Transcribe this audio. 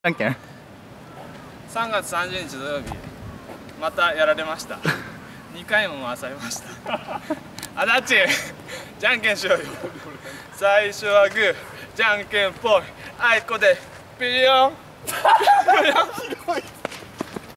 じゃんけん 3月30日土曜日またやられました2回も回されましたあだっちじゃんけんしようよ最初はグーじゃんけんぽいあいこでピリオン